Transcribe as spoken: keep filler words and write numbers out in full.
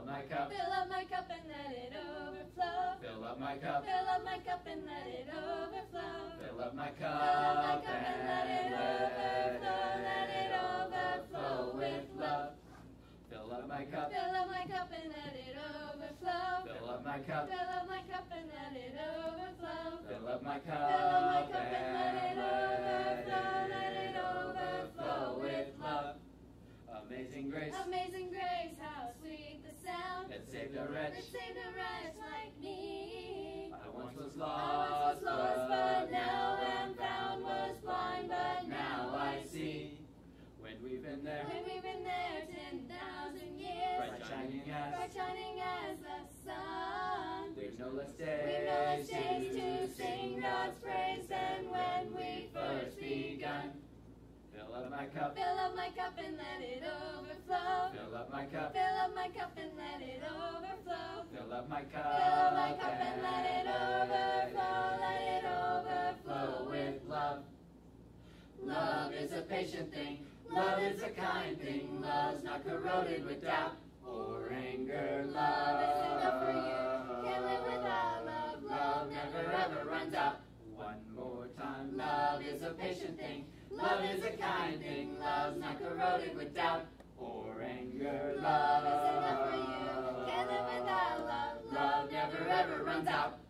my cup. Fill up my cup and let it overflow. Fill up my cup. Fill up my cup and let it overflow. Fill up my Fill up my cup cup and let it overflow. Let it overflow with love. Fill up my cup. Fill up my cup and let it overflow. Fill up my cup. Fill up my cup and let it overflow. Fill up my Fill up my cup cup and let it overflow. and Let it overflow with love. Amazing grace Amazing grace, how sweet the sound that saved a that wretch. saved a wretch like me. I once was I lost, once was lost, but now am found. Was blind, but now I see. When we've been there, When we've been there ten thousand years, bright shining as bright shining as the sun. we've no less We've no less days days to sing God's praise than when we first begun. Fill up my cup. Fill up my cup and let it overflow. Fill up my cup. Fill up my cup and let it overflow. Fill up my cup. Fill up my cup and let it overflow. Let it overflow with love. Love is a patient thing. Love is a kind thing. Love's not corroded with doubt or anger. Love is enough for you. Can't live without love. Love never ever runs out. One more time. Love is a patient thing. Love is a kind thing. Love's not corroded with doubt Or anger. Love is enough for you. Can't live without love. Love never ever runs out.